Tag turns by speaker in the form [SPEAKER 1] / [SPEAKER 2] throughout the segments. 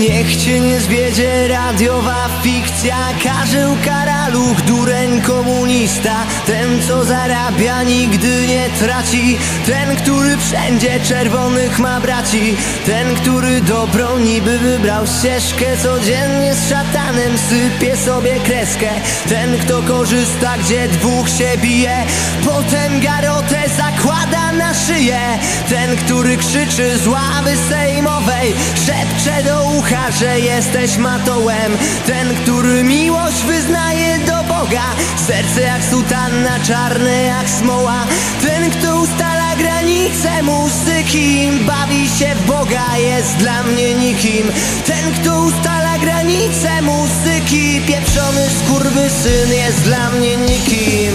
[SPEAKER 1] Niech cię nie zwiedzie radiowa fikcja. Karzeł, karaluch, dureń, komunista. Ten, co zarabia, nigdy nie traci. Ten, który wszędzie czerwonych ma braci. Ten, który dobrą niby wybrał ścieżkę. Codziennie z szatanem sypie sobie kreskę. Ten, kto korzysta, gdzie dwóch się bije. Potem garotę zakłada na szyję. Ten, który krzyczy z ławy sejmowej, szepcze do ucha, że jesteś matołem. Ten, który miłość wyznaje do Boga, serce jak sutanna, czarne jak smoła. Ten, kto ustala granice muzyki, bawi się w Boga, jest dla mnie nikim. Ten, kto ustala granice muzyki, pieprzony skurwysyn, jest dla mnie nikim.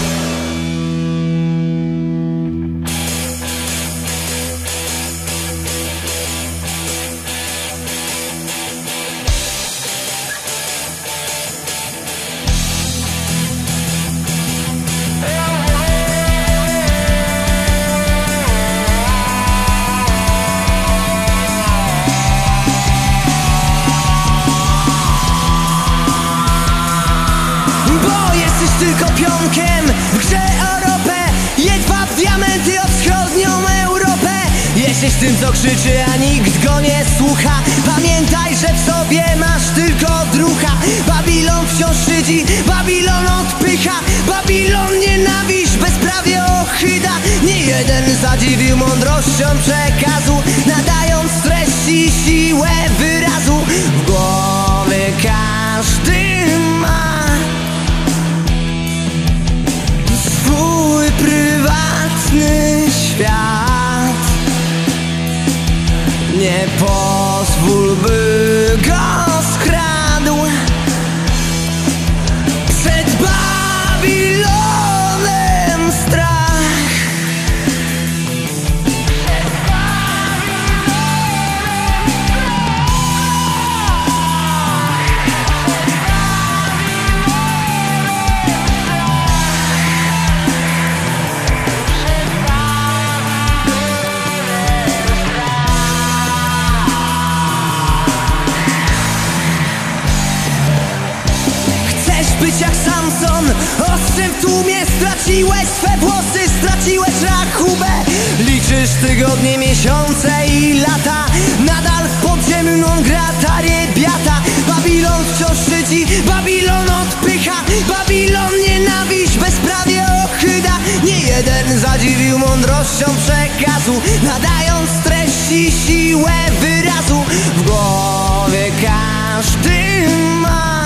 [SPEAKER 1] Tylko pionkiem w grze o ropę. Jedwab, diamenty o wschodnią Europę. Jesteś tym, co krzyczy, a nikt go nie słucha. Pamiętaj, że w sobie masz tylko drucha. Babilon wciąż szydzi, Babilon odpycha. Babilon nienawiść, bezprawie ochyda. Nie jeden zadziwił mądrością przekazu, nadając treści siłę wyrazu. W głowie każdy ma swój prywatny świat. Nie pozwól, by go skradł. Przed Babilonem strach. Być jak Samson, ostrzem w tłumie. Straciłeś swe włosy, straciłeś rachubę. Liczysz tygodnie, miesiące i lata. Nadal w podziemiu non grata rebiata. Babilon wciąż szydzi, Babilon odpycha. Babilon nienawiść, bezprawie ochyda. Nie jeden zadziwił mądrością przekazu, nadając treści siłę wyrazu. W głowie każdy ma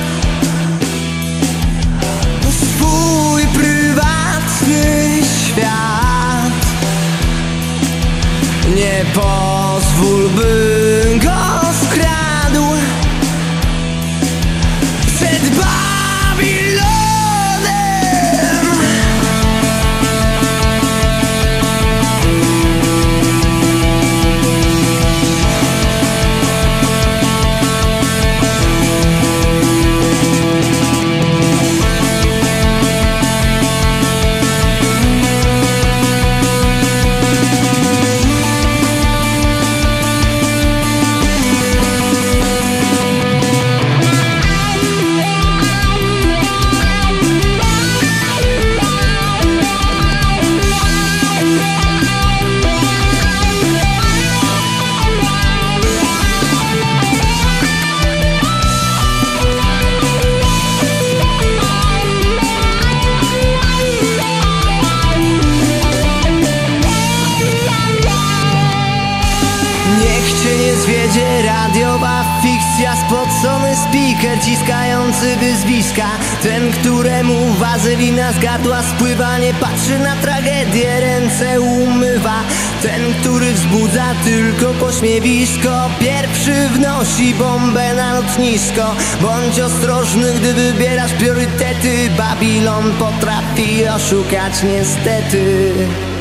[SPEAKER 1] swój prywatny świat. Nie pozwól, by go skradł. Przed Babilonem. Zwiedzie radiowa fikcja, spocony speaker ciskający wyzwiska. Ten, któremu wazelina z gardła spływa, nie patrzy na tragedię, ręce umywa. Ten, który wzbudza tylko pośmiewisko, pierwszy wnosi bombę na lotnisko. Bądź ostrożny, gdy wybierasz priorytety. Babilon potrafi oszukać niestety.